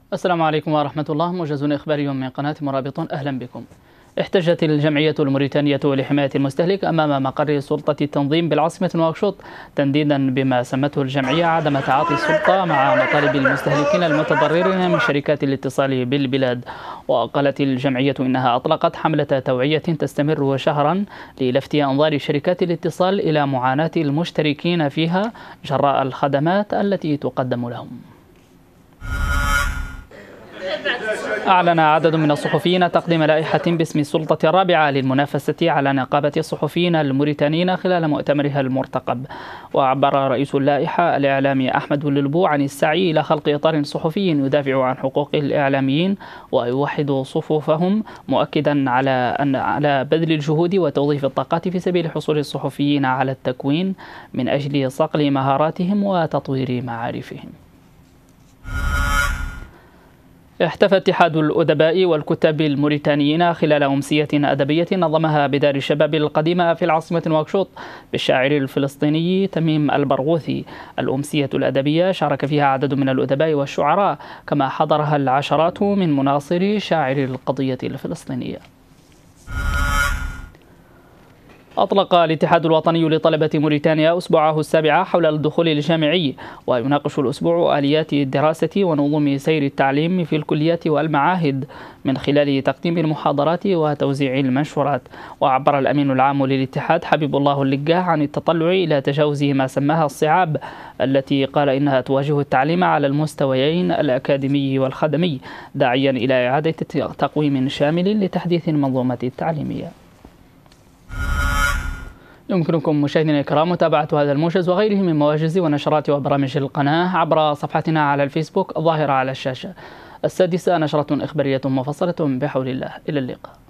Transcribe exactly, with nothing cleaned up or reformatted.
السلام عليكم ورحمة الله. موجز إخباري من قناة مرابط، أهلا بكم. احتجت الجمعية الموريتانية لحماية المستهلك أمام مقر سلطة التنظيم بالعاصمة نواكشوط تنديدا بما سمته الجمعية عدم تعاطي السلطة مع مطالب المستهلكين المتضررين من شركات الاتصال بالبلاد. وقالت الجمعية إنها أطلقت حملة توعية تستمر شهرا للفت أنظار شركات الاتصال إلى معاناة المشتركين فيها جراء الخدمات التي تقدم لهم. أعلن عدد من الصحفيين تقديم لائحة باسم السلطة الرابعة للمنافسة على نقابة الصحفيين الموريتانيين خلال مؤتمرها المرتقب. وعبر رئيس اللائحة الإعلامي أحمد اللبو عن السعي إلى خلق إطار صحفي يدافع عن حقوق الإعلاميين ويوحد صفوفهم، مؤكدا على أن على بذل الجهود وتوظيف الطاقات في سبيل حصول الصحفيين على التكوين من أجل صقل مهاراتهم وتطوير معارفهم. احتفى اتحاد الأدباء والكتاب الموريتانيين خلال أمسية أدبية نظمها بدار الشباب القديمة في العاصمة نواكشوط بالشاعر الفلسطيني تميم البرغوثي. الأمسية الأدبية شارك فيها عدد من الأدباء والشعراء، كما حضرها العشرات من مناصري شاعر القضية الفلسطينية. أطلق الاتحاد الوطني لطلبة موريتانيا أسبوعه السابع حول الدخول الجامعي، ويناقش الأسبوع آليات الدراسة ونظم سير التعليم في الكليات والمعاهد من خلال تقديم المحاضرات وتوزيع المنشورات. وعبر الأمين العام للاتحاد حبيب الله اللقاه عن التطلع إلى تجاوز ما سماها الصعاب التي قال إنها تواجه التعليم على المستويين الأكاديمي والخدمي، داعيا إلى إعادة تقويم شامل لتحديث المنظومة التعليمية. يمكنكم مشاهدينا الكرام متابعة هذا الموجز وغيره من مواجز ونشرات وبرامج القناة عبر صفحتنا على الفيسبوك الظاهرة على الشاشة. السادسة نشرة إخبارية مفصلة بحول الله. إلى اللقاء.